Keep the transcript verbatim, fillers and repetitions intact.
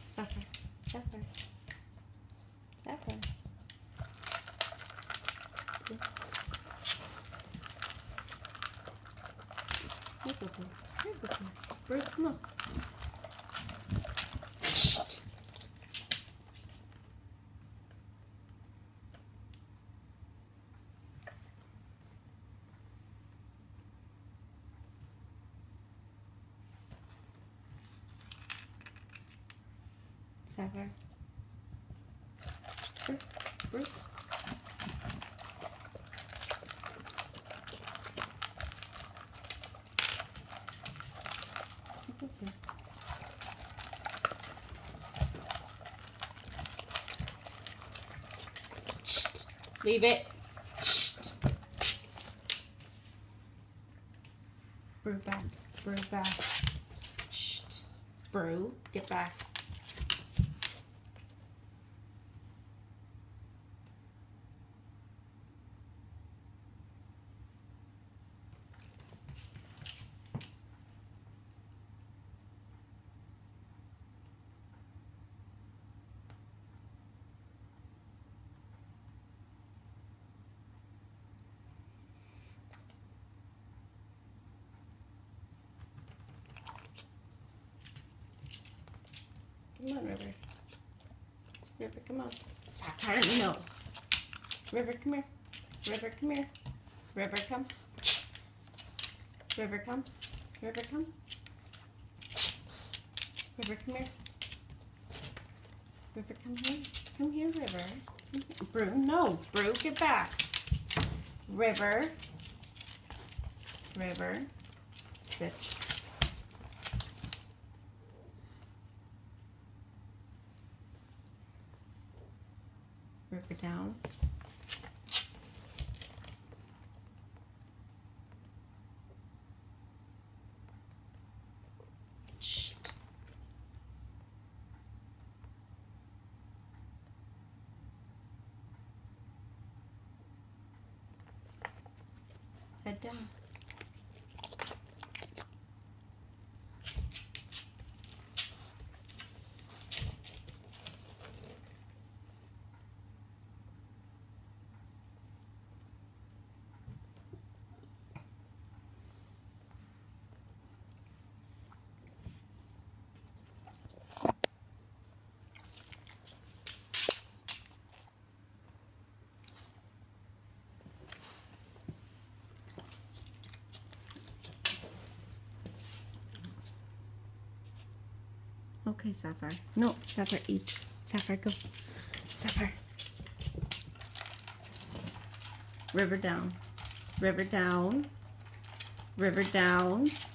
Sapphire. Sapphire. Sapphire. Here, go, go. Here, go, go. Brue, come on. Shh. Sapphire. Brue, Brue. Shh. Leave it. Shh. Brue back. Brue back. Shh. Brue, get back. Come on, River. River, come on. Sapphire, no. River, come here. River, come here. River, come. River, come. River, come. River, come here. River, come here. Come here, River. Brue, no. Brue, get back. River. River. Sit. River down. Shh. Head down. Okay, Sapphire. No, Sapphire, eat. Sapphire, go. Sapphire. River down. River down. River down.